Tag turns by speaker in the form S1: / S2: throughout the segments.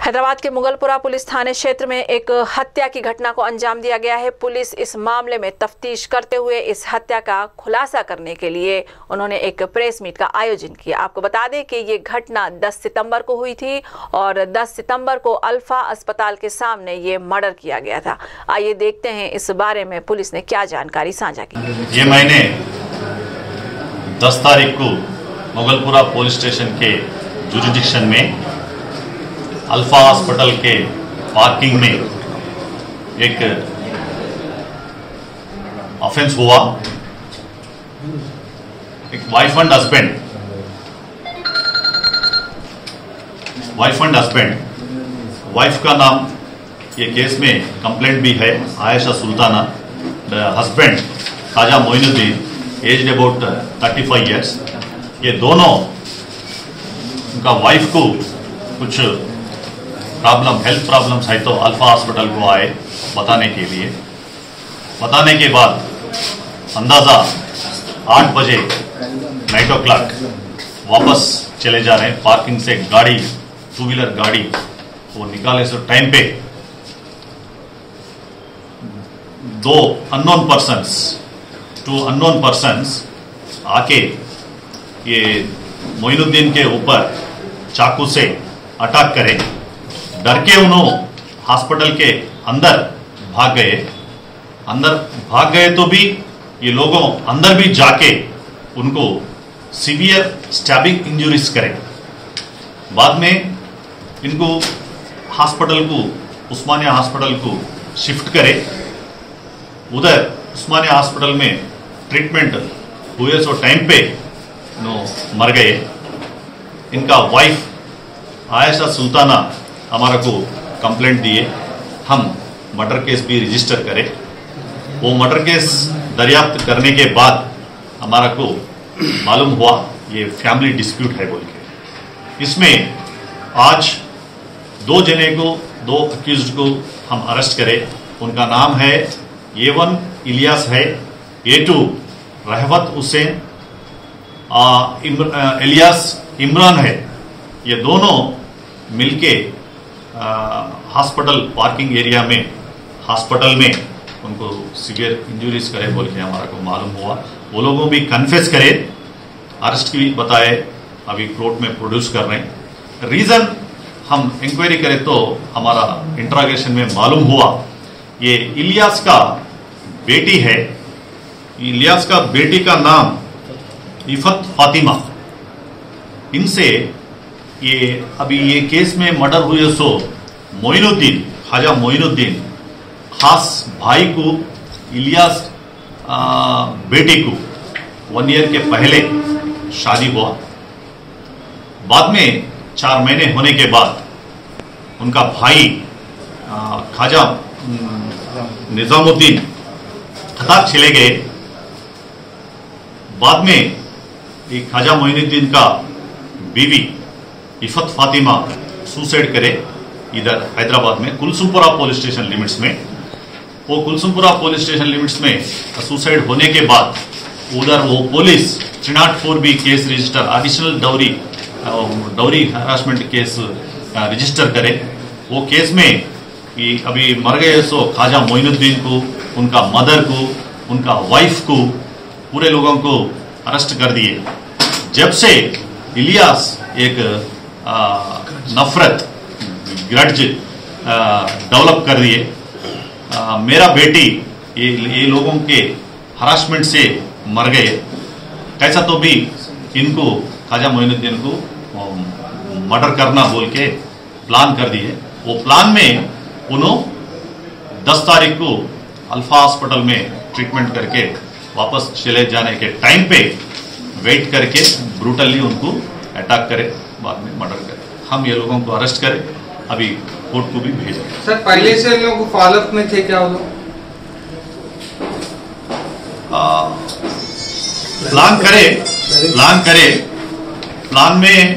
S1: हैदराबाद के मुगलपुरा पुलिस थाने क्षेत्र में एक हत्या की घटना को अंजाम दिया गया है। पुलिस इस मामले में तफ्तीश करते हुए इस हत्या का खुलासा करने के लिए उन्होंने एक प्रेस मीट का आयोजन किया। आपको बता दें कि ये घटना 10 सितंबर को हुई थी और 10 सितंबर को अल्फा अस्पताल के सामने ये मर्डर किया गया था। आइए देखते हैं इस बारे में पुलिस ने क्या जानकारी साझा की।
S2: ये महीने 10 तारीख को मुगलपुरा पुलिस स्टेशन के जुरिडिक्शन में अल्फा हॉस्पिटल के पार्किंग में एक ऑफेंस हुआ। एक वाइफ एंड हस्बैंड वाइफ का नाम ये केस में कंप्लेंट भी है Ayesha Sultana. Husband Khwaja Moinuddin, aged about 35 years. ये दोनों उनका वाइफ को कुछ हेल्थ प्रॉब्लम्स है तो अल्फा हॉस्पिटल को आए बताने के लिए। बताने के बाद अंदाजा 8 बजे 9 o'clock वापस चले जा रहे हैं। पार्किंग से गाड़ी, 2 व्हीलर गाड़ी वो निकाले से टाइम पे 2 अननोन पर्सन्स आके ये मोइनुद्दीन के ऊपर चाकू से अटैक करे। डर के उन्होंने हॉस्पिटल के अंदर भाग गए तो भी ये लोगों अंदर भी जाके उनको सीवियर स्टैबिंग इंजरीज करे। बाद में इनको उस्मानिया हॉस्पिटल को शिफ्ट करे। उधर उस्मानिया हॉस्पिटल में ट्रीटमेंट हुए सो टाइम पे मर गए। इनका वाइफ आयशा सुल्ताना हमारा को कंप्लेंट दिए, हम मर्डर केस भी रजिस्टर करें। वो मर्डर केस दरियाफ्त करने के बाद हमारा को मालूम हुआ ये फैमिली डिस्प्यूट है बोल के। इसमें आज 2 अक्यूज्ड को हम अरेस्ट करें। उनका नाम है A1 इलियास है, A2 रहवत हुसैन, इलियास इमरान है। ये दोनों मिलके हॉस्पिटल पार्किंग एरिया में हॉस्पिटल में उनको सीवियर इंजरीज करे बोल के हमारा को मालूम हुआ। वो लोगों भी कन्फेस करे, अरेस्ट की बताए, अभी कोर्ट में प्रोड्यूस कर रहे हैं। रीजन हम इंक्वायरी करें तो हमारा इंट्रोगेशन में मालूम हुआ ये इलियास का बेटी है। इलियास का बेटी का नाम इफत फातिमा। इनसे ये अभी ये केस में मर्डर हुए सो ख्वाजा मोइनुद्दीन खास भाई को इलियास बेटे को 1 ईयर के पहले शादी हुआ। बाद में 4 महीने होने के बाद उनका भाई ख्वाजा निजामुद्दीन खताब चले गए। बाद में एक ख्वाजा मोइनुद्दीन का बीवी इफत फातिमा सुसाइड करे इधर हैदराबाद में कुलसुमपुरा पुलिस स्टेशन लिमिट्स में। वो कुलसुमपुरा पुलिस स्टेशन लिमिट्स में सुसाइड होने के बाद उधर वो पुलिस 304 भी case register additional dowry harassment case register करे। वो केस में अभी मर गए सो ख्वाजा मोइनुद्दीन को, उनका मदर को, उनका वाइफ को, पूरे लोगों को अरेस्ट कर दिए। जब से इलियास एक नफरत ग्रड्ज डेवलप कर दिए। मेरा बेटी ये लोगों के हरासमेंट से मर गए, कैसा तो भी इनको ख्वाजा मोइनुद्दीन को मर्डर करना बोल के प्लान कर दिए। वो प्लान में उन्होंने 10 तारीख को अल्फा हॉस्पिटल में ट्रीटमेंट करके वापस चले जाने के टाइम पे वेट करके ब्रूटली उनको अटैक करे, बाद में मर्डर करे। हम ये लोगों को अरेस्ट करें, अभी कोर्ट को भी भेजें।
S3: सर पहले से लोगों को फॉलोअप में थे क्या? वो
S2: प्लान में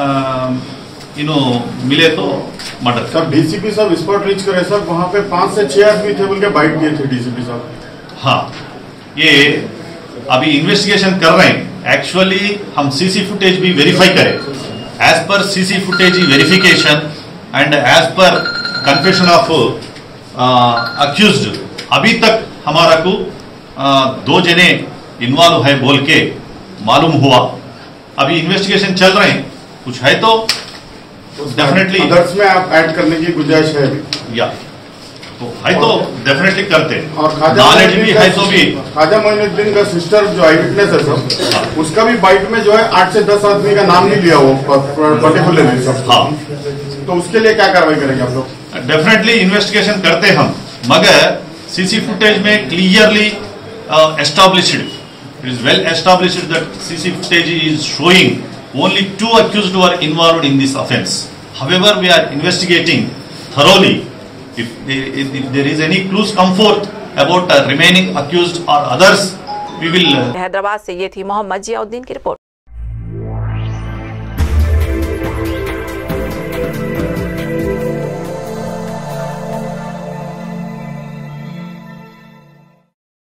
S2: मिले तो मर्डर।
S4: सर डीसीपी साहब स्पॉट रीच करे सर, वहां पे 5 से 6 आदमी थे बोल के बाइट दिए थे डीसीपी साहब।
S2: हाँ, ये अभी इन्वेस्टिगेशन कर रहे हैं। एक्चुअली हम सीसी फुटेज भी वेरीफाई करें। एज पर CC footage verification and as पर कन्फेशन ऑफ अक्यूज्ड अभी तक हमारा को 2 जने इन्वॉल्व है बोल के मालूम हुआ। अभी इन्वेस्टिगेशन चल रहे हैं, कुछ है तो डेफिनेटली
S4: अदर्स में आप ऐड करने की गुंजाइश है
S2: या तो है तो डेफिनेटली करते हैं।
S4: और
S2: नॉलेज भी है तो भी
S4: ख्वाजा मोइनुद्दीन का सिस्टर जो आई विटनेस है सर, उसका भी बाइट में जो है 8 से 10 आदमी का नाम नहीं लिया वो पर्टिकुलरली सर।
S2: हाँ,
S4: तो उसके लिए क्या कार्रवाई करेंगे आप लोग?
S2: डेफिनेटली इन्वेस्टिगेशन करते हम, मगर सीसी फुटेज में clearly established, it is well established that CC footage is showing only 2 accused were involved in this offence. However, we are investigating thoroughly. If there is any clues come forth about remaining accused or others, we will.
S1: Hyderabad से ये थी मोहम्मद जियाउद्दीन की report.